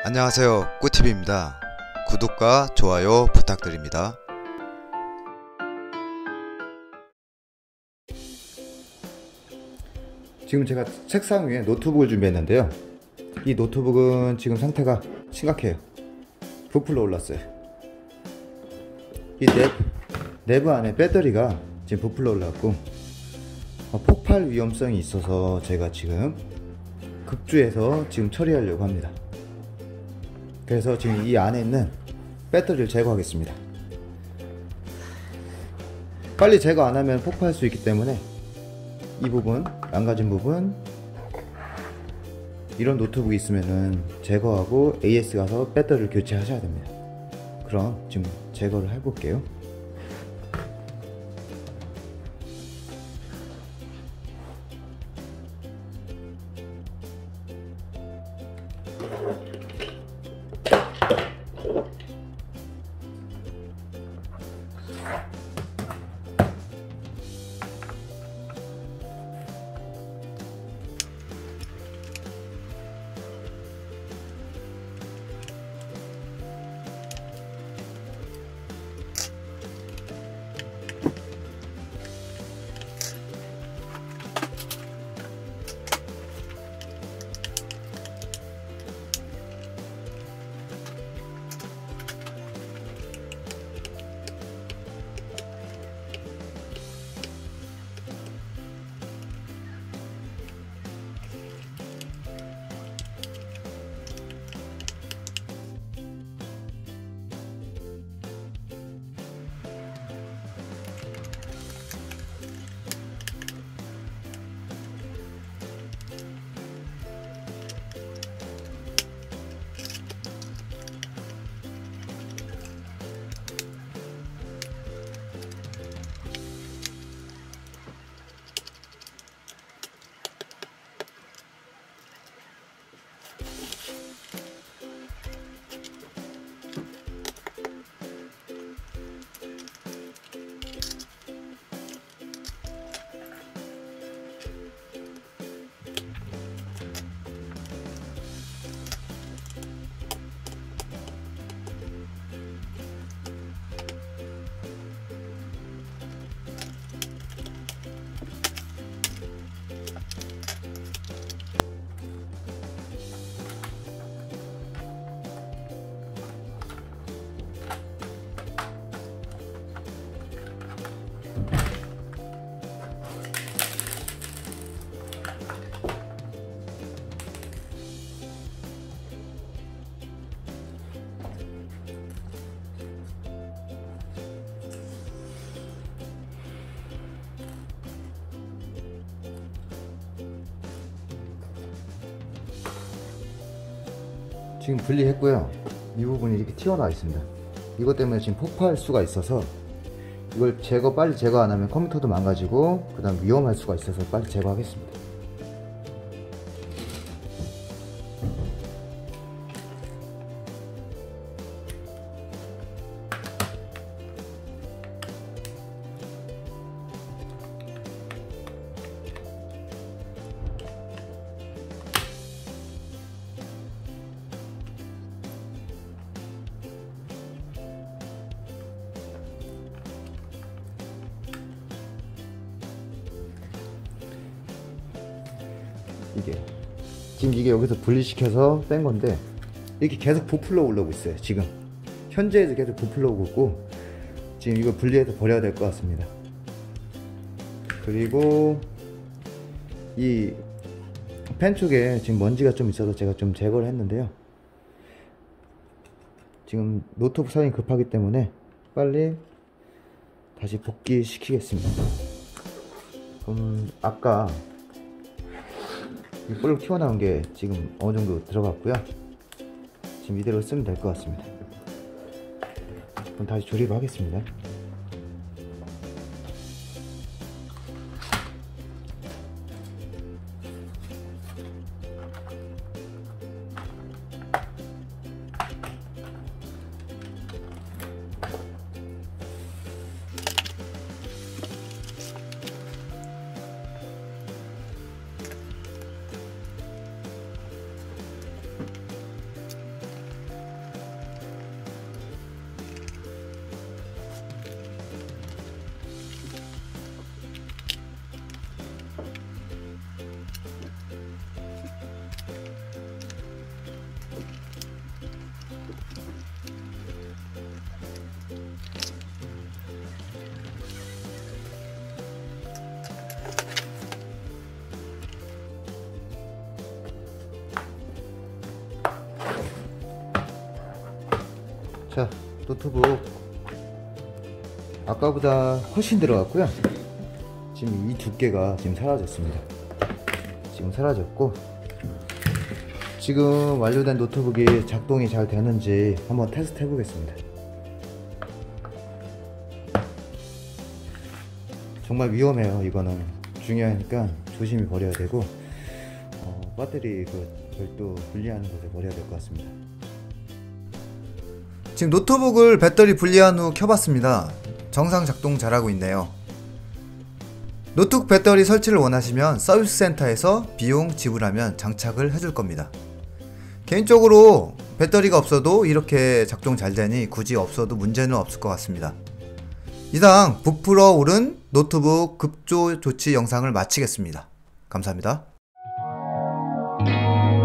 안녕하세요, 꿀팁입니다. 구독과 좋아요 부탁드립니다. 지금 제가 책상 위에 노트북을 준비했는데요, 이 노트북은 지금 상태가 심각해요. 부풀어 올랐어요. 이 내부 안에 배터리가 지금 부풀어 올랐고 폭발 위험성이 있어서 제가 지금 급주해서 지금 처리하려고 합니다. 그래서 지금 이 안에 있는 배터리를 제거하겠습니다. 빨리 제거 안 하면 폭파할 수 있기 때문에 이 부분, 망가진 부분, 이런 노트북이 있으면은 제거하고 AS 가서 배터리를 교체하셔야 됩니다. 그럼 지금 제거를 해볼게요. 지금 분리했고요. 이 부분이 이렇게 튀어나와 있습니다. 이것 때문에 지금 폭파할 수가 있어서 이걸 빨리 제거 안 하면 컴퓨터도 망가지고 그 다음 위험할 수가 있어서 빨리 제거하겠습니다. 지금 이게 여기서 분리시켜서 뺀 건데 이렇게 계속 부풀러 올라오고 있어요. 지금 현재에도 계속 부풀러 오고 있고 지금 이거 분리해서 버려야 될 것 같습니다. 그리고 이 펜 쪽에 지금 먼지가 좀 있어서 제가 좀 제거를 했는데요, 지금 노트북 사용이 급하기 때문에 빨리 다시 복귀시키겠습니다. 아까 이 볼록 튀어나온 게 지금 어느 정도 들어갔고요. 지금 이대로 쓰면 될 것 같습니다. 그럼 다시 조립하겠습니다. 자, 노트북 아까보다 훨씬 들어갔고요. 지금 이 두께가 지금 사라졌습니다. 지금 사라졌고, 지금 완료된 노트북이 작동이 잘 되는지 한번 테스트 해보겠습니다. 정말 위험해요. 이거는 중요하니까 조심히 버려야 되고, 배터리 별도 분리하는 곳에 버려야 될 것 같습니다. 지금 노트북을 배터리 분리한 후 켜봤습니다. 정상 작동 잘하고 있네요. 노트북 배터리 설치를 원하시면 서비스 센터에서 비용 지불하면 장착을 해줄 겁니다. 개인적으로 배터리가 없어도 이렇게 작동 잘 되니 굳이 없어도 문제는 없을 것 같습니다. 이상 부풀어 오른 노트북 급조 조치 영상을 마치겠습니다. 감사합니다.